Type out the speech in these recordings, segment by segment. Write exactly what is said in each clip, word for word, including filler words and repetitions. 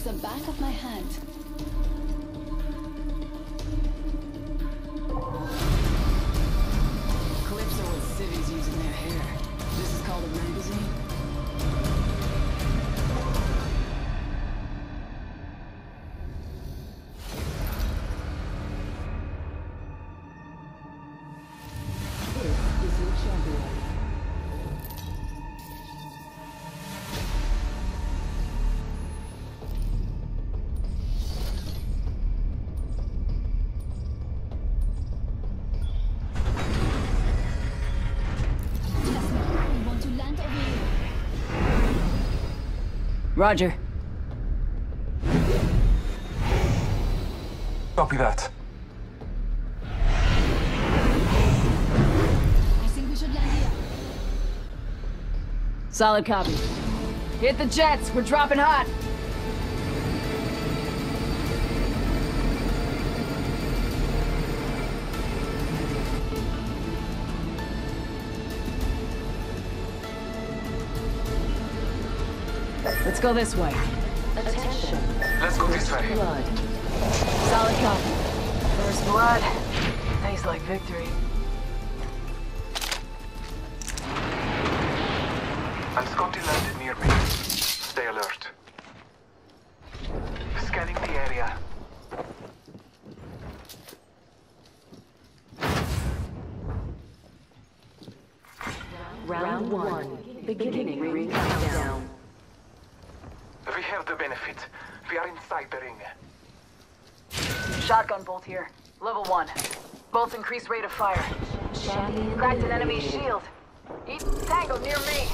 like the back of my hand. Clips are what civvies use in their hair. This is called a magazine. This is your champion. Roger. Copy that. I think we should land here. Solid copy. Hit the jets. We're dropping hot. Let's go this way. Attention. Let's go this way. Blood. Solid copy. First blood. Tastes like victory. And Scotty landed near me. Stay alert. Scanning the area. Round one. Beginning ring countdown. We have the benefit. We are inside the ring. Shotgun bolt here. Level one. Both increased rate of fire. Champion Cracked an enemy eliminated. shield. Eat tango near me.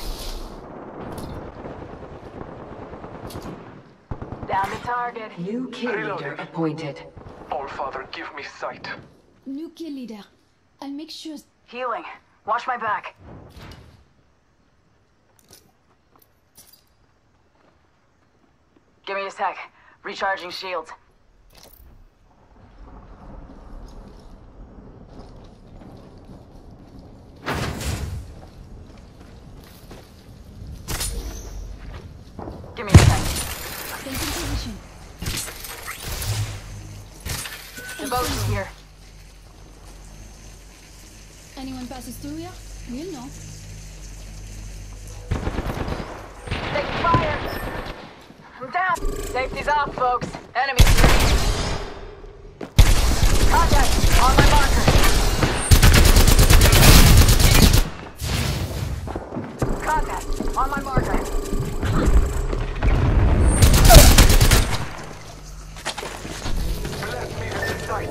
Down to target. New kill leader Reloading. appointed. All Father, give me sight. New kill leader. I'll make sure. Healing. Watch my back. Give me a sec. Recharging shields. Give me a sec. Taking position. Devotion here. Anyone passes through here? We'll know. Take fire! I'm down! Safety's off, folks. Enemy here. Contact! On my marker! Contact! On my marker! Blast me with the sight.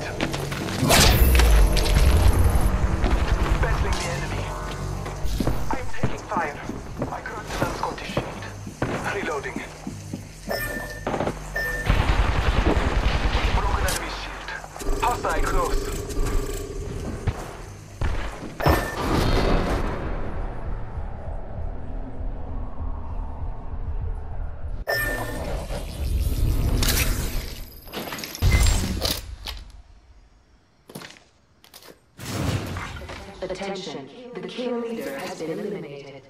Battling the enemy. I'm taking fire. I cracked an Scottish shield. Reloading. Broken enemy shield. Hostile close. Attention. The kill leader has been eliminated.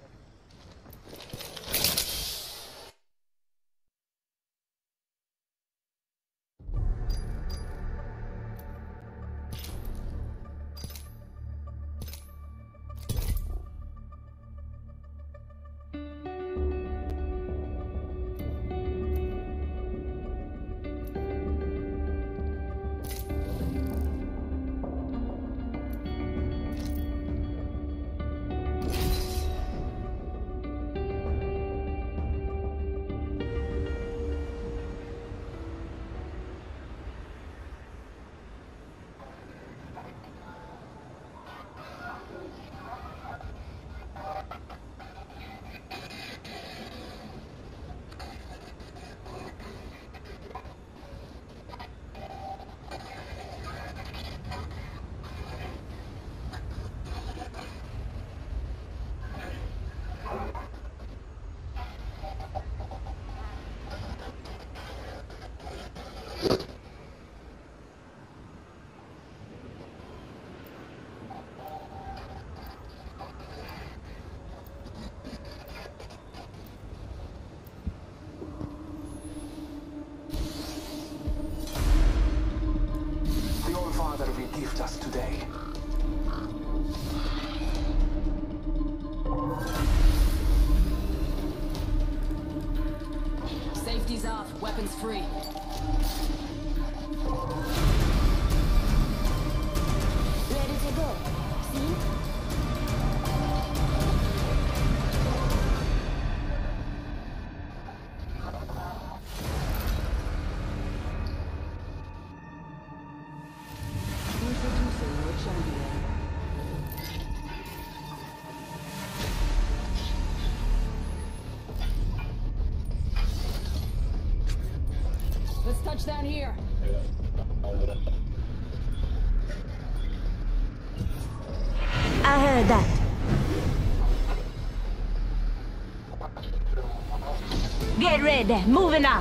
gift us today. Safety's off, weapons free. Ready to go. See? Introducing your champion. Let's touch down here. I heard that. Get ready, moving up.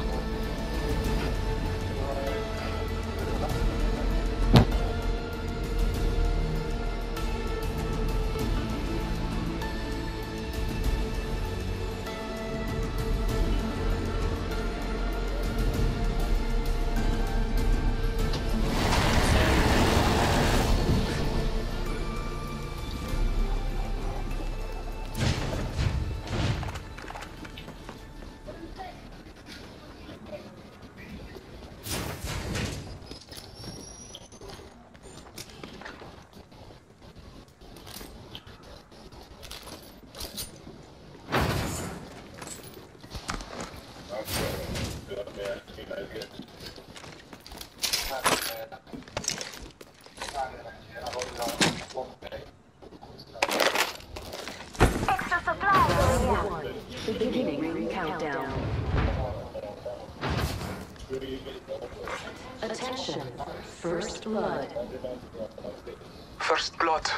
Extra supplies. Round one. Beginning ring countdown. Attention. First blood. First blood.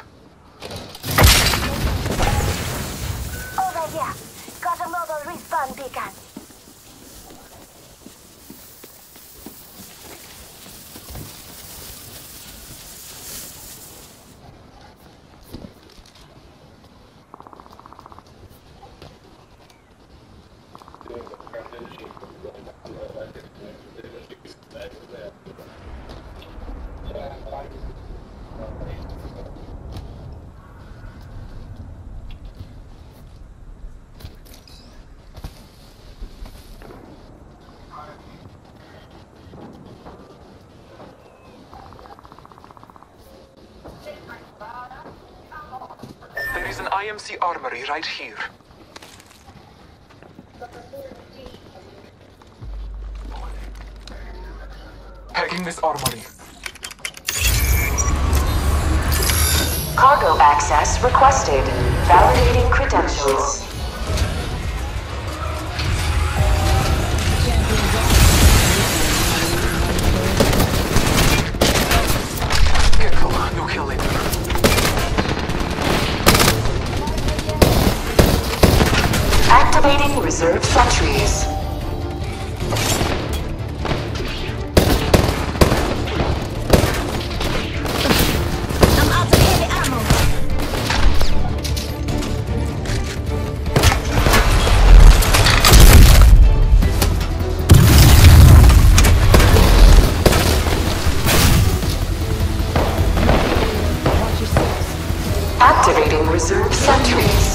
Over here. Got a mobile respawn beacon. There is an I M C armory right here. Hacking this armory. Cargo access requested. Validating credentials. Careful, no kill later. Activating reserve sentries. I'm out of heavy ammo. Activating reserve sentries.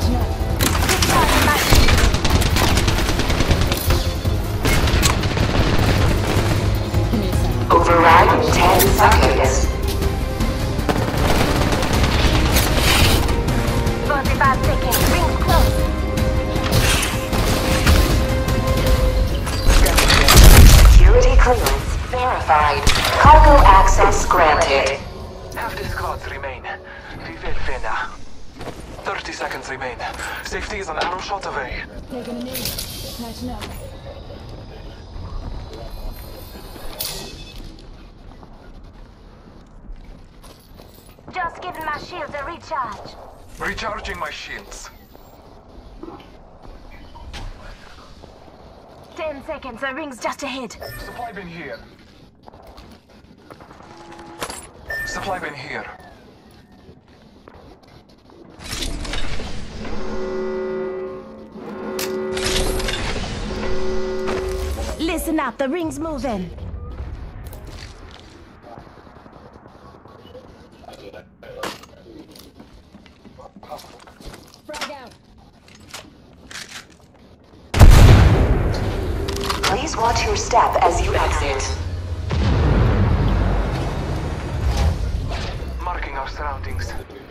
Override in ten seconds. forty-five seconds. Rings close. Security clearance verified. Cargo access granted. Half the squads remain. We will Fena. thirty seconds remain. Safety is an arrow shot away. Taking a knee. Patching up. Just giving my shields a recharge. Recharging my shields. Ten seconds. The ring's just ahead. Supply bin here. Supply bin here. Listen up. The ring's moving. Watch your step as you exit. Marking our surroundings.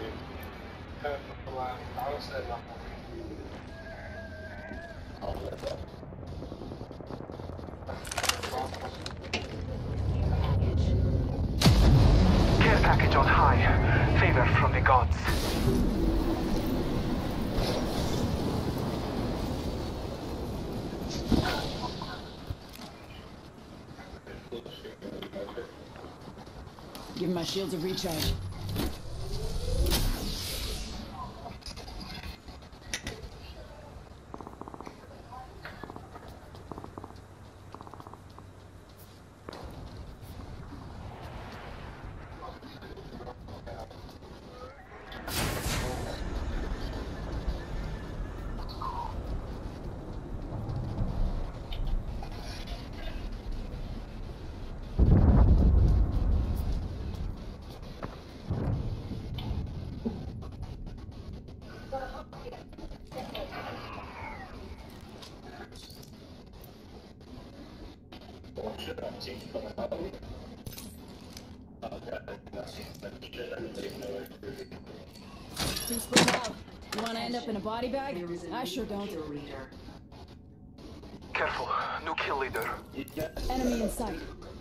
Care package on high. Favor from the gods. Give my shields a recharge. Two split out. You want to end up in a body bag? I sure don't. Careful, new kill leader. Enemy in sight.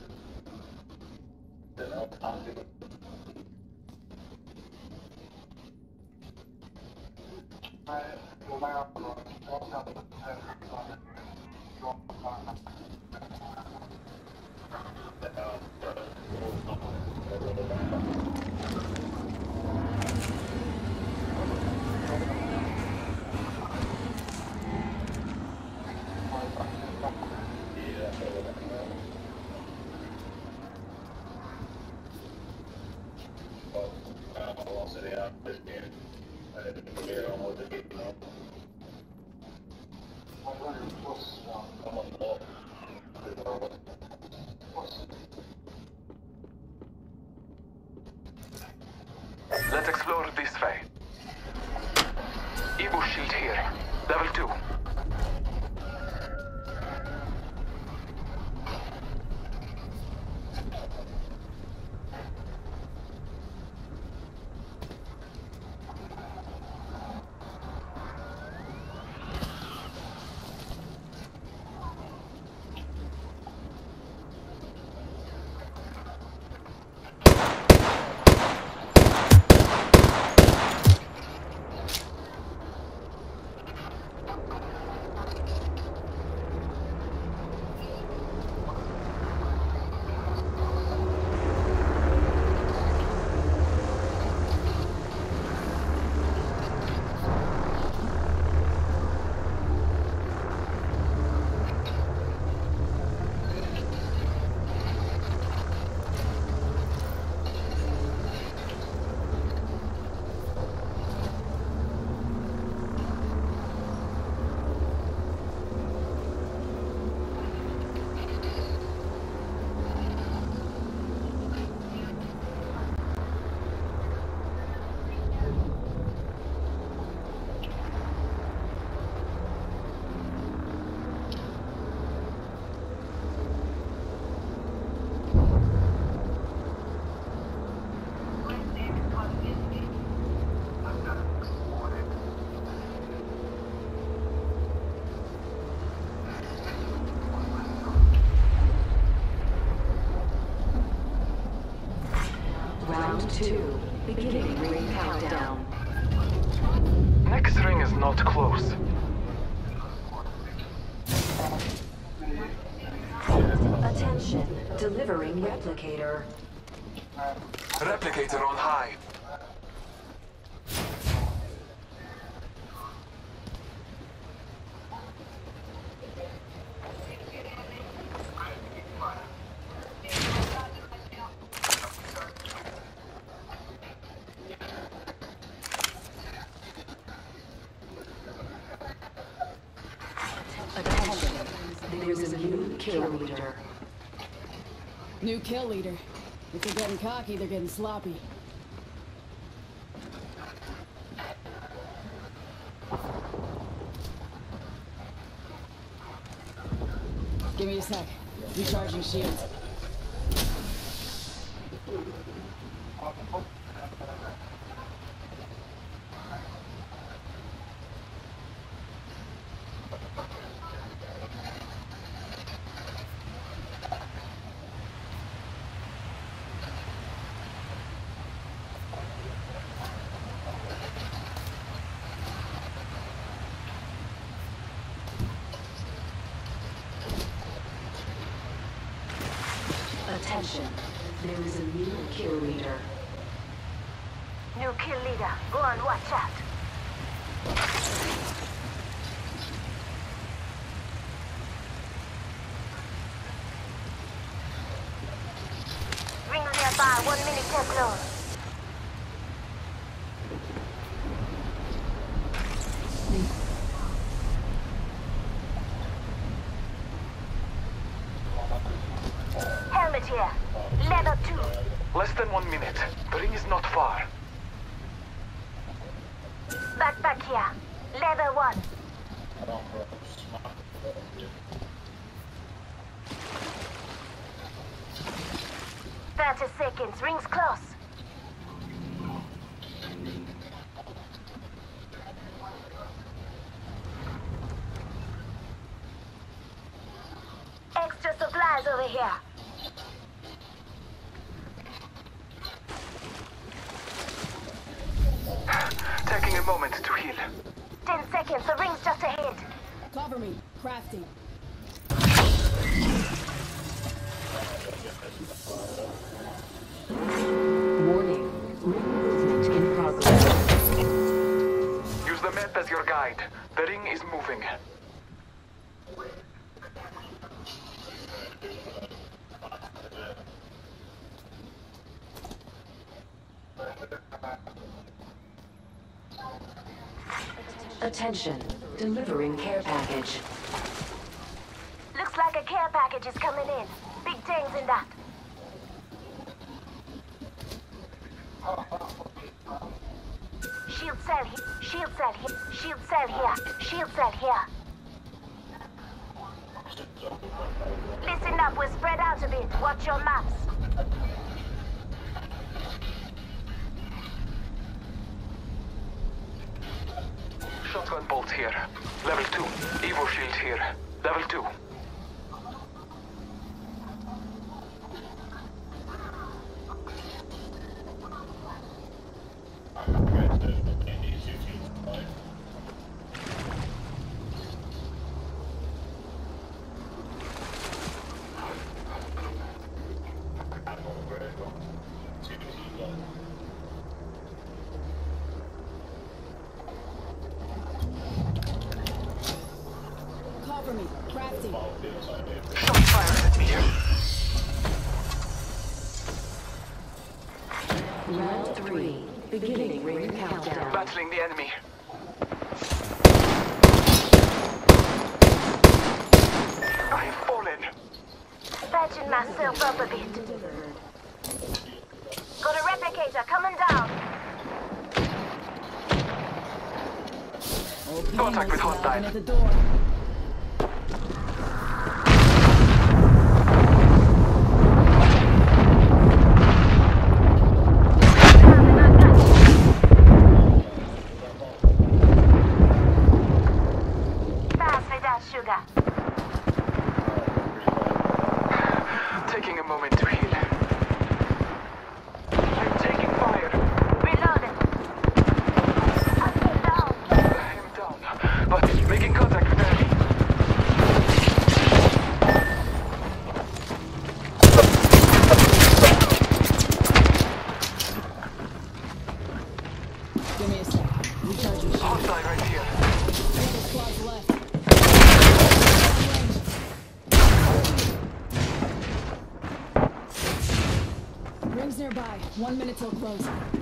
Let's explore this way. Evo shield here. Level two. Round two. Beginning ring countdown. Next ring is not close. Attention. Delivering replicator. Replicator on high. Attention. There's a new kill leader. New kill leader. If they're getting cocky, they're getting sloppy. Give me a a sec. Recharging shields. Attention. There is a new kill leader. New kill leader. Go on, watch out. Rings nearby, one minute till close. Helmet here. Level two. Less than one minute. The ring is not far. Backpack here. Level one. Thirty seconds. Rings close. Extra supplies over here. Taking a moment to heal. Ten seconds. The ring's just ahead. Cover me. Crafting. Warning. Ring movement in progress. Use the map as your guide. The ring is moving. Attention. Delivering care package. Looks like a care package is coming in. Big things in that. Shield cell here. Shield cell here. Shield cell here. Shield cell here. Listen up, we're spread out a bit. Watch your maps. Shotgun bolt here. Level two. Evo shield here. Level two. Cover me. Crafting. Shot fired at me here. Round three. Beginning ring countdown. Battling the enemy. I've fallen. Patching myself up a bit. Got a replicator coming down. Okay, Contact with let's hostile. open at the door. Fast without sugar. Taking a moment to heal. I'm taking fire. Reloading. I'm down. I'm down, but making contact with enemy. Give me a sec. Recharging shield. Hostile right here. Couple squads left. Rings nearby. One minute till close.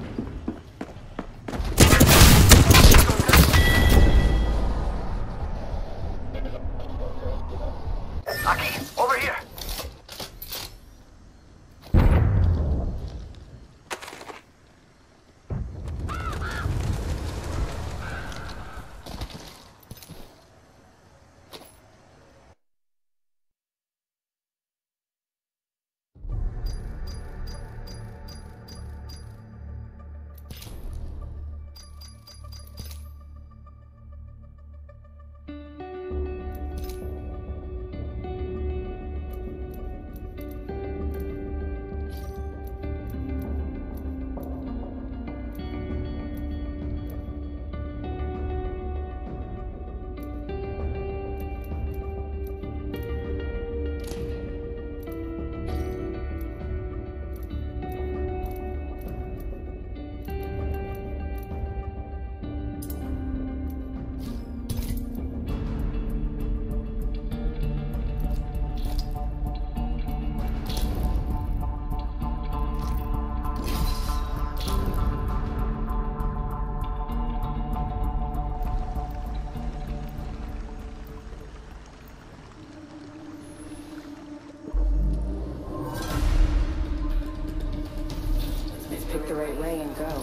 the right way and go.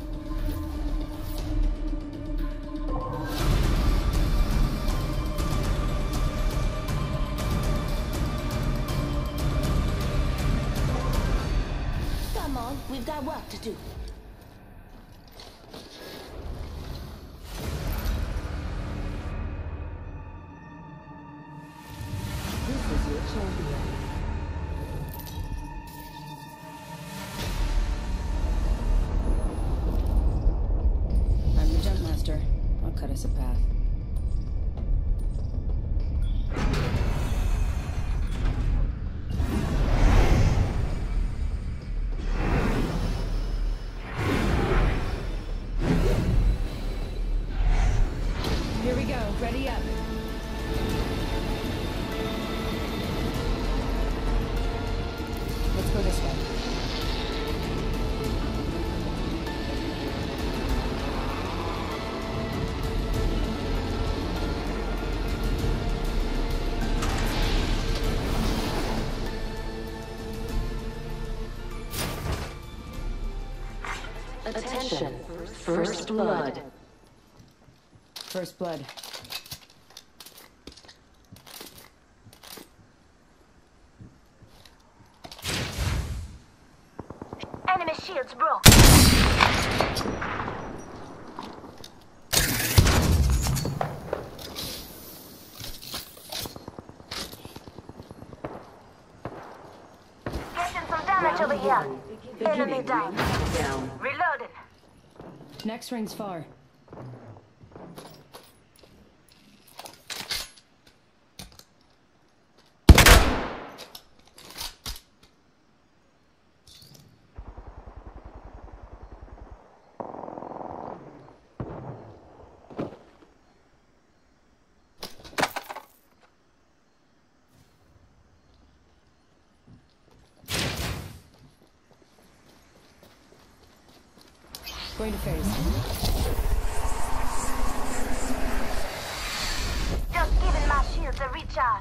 Come on, we've got work to do. This is your champion. I'm the jump master. I'll cut us a path. Here we go. Ready up. Let's go this way. Attention. First blood. First blood. Enemy shields broke. Getting some damage over here. Enemy down. Down. Reloading. Next ring's far. Going to phase. Just giving my shields a recharge.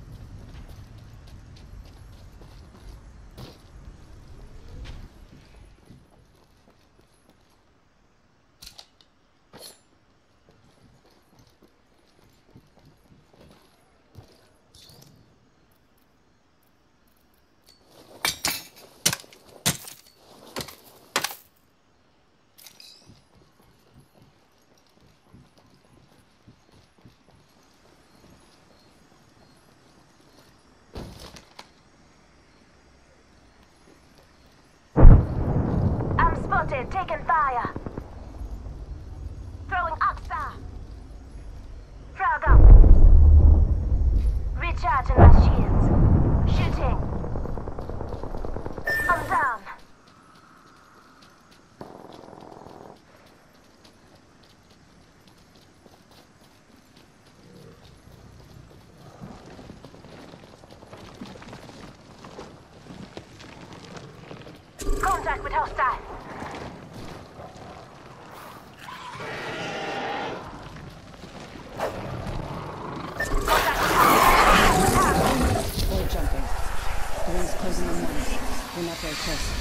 Spotted, taking fire. Throwing Oxa. Frog up. Recharging my shields. Shooting. I'm down. Contact with hostile. Forward jumping. The ring's closing in one. We're not very close.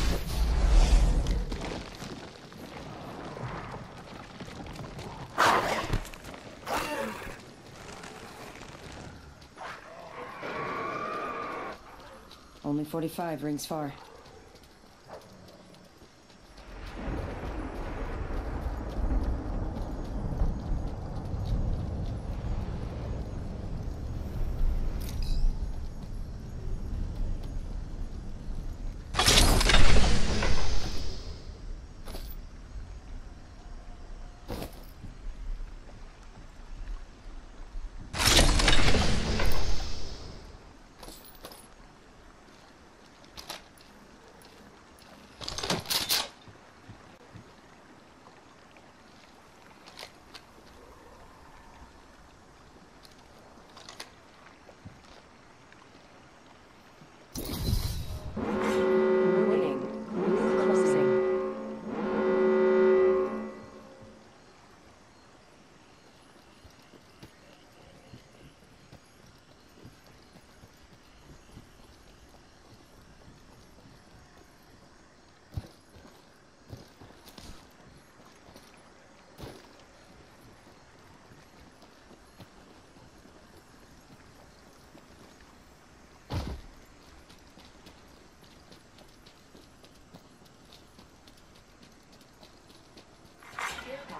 Only forty-five, rings far.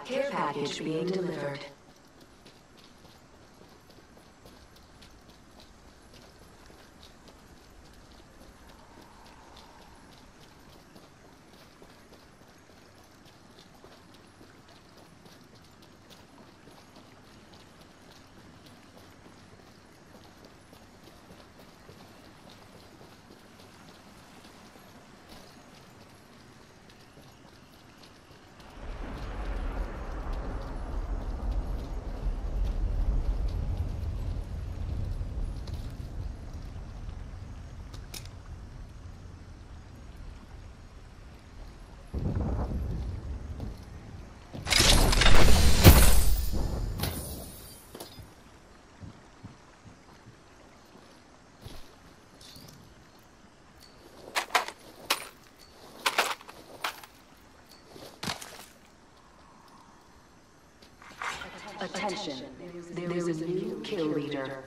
Care package being delivered. Attention, there is a new kill leader.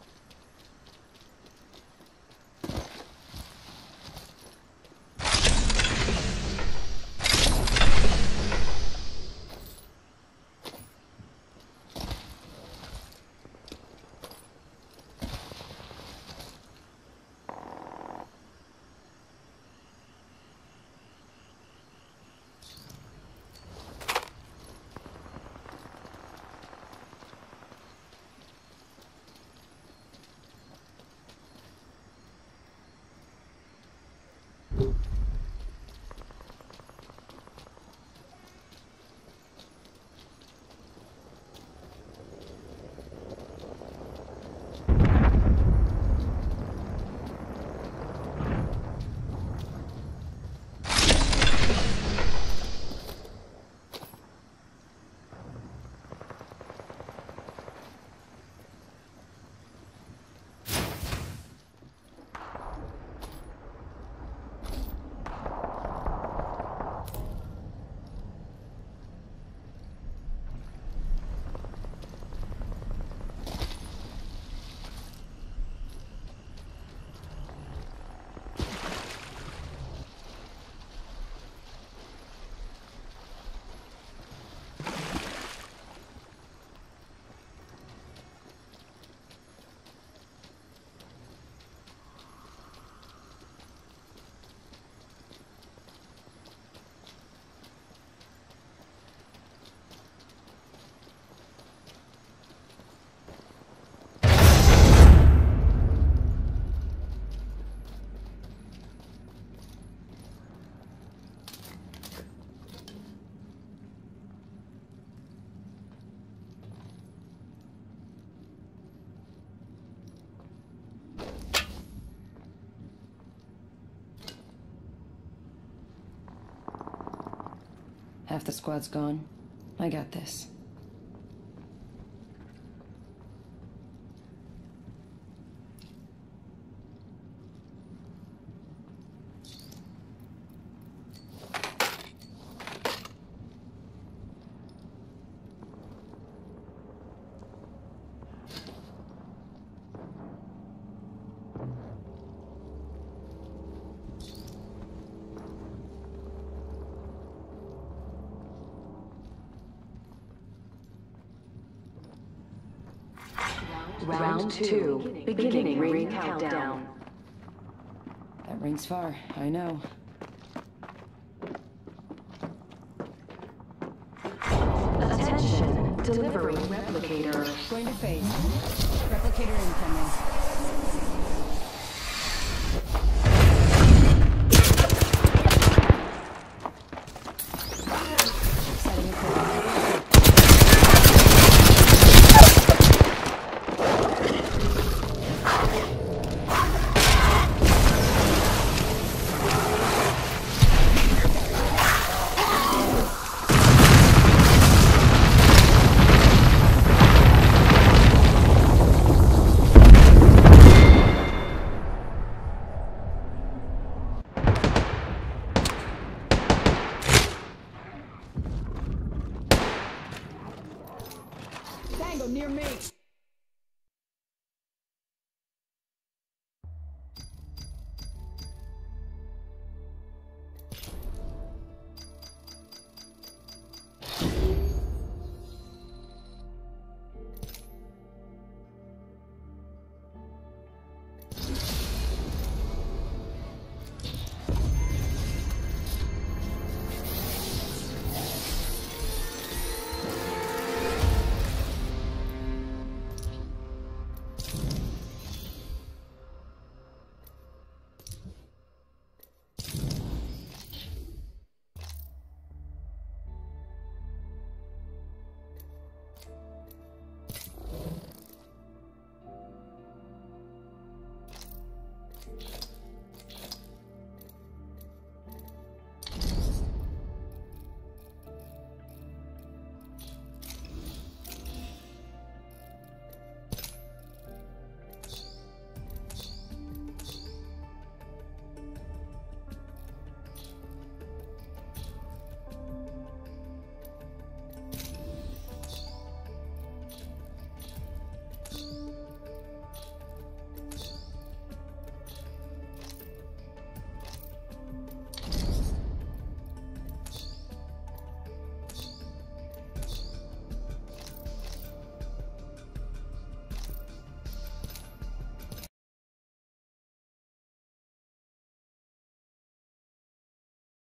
Half the squad's gone. I got this. Round two, beginning ring countdown. That ring's far, I know. Attention, delivering replicator. Going to phase. Replicator incoming. Setting a course. Tango near me.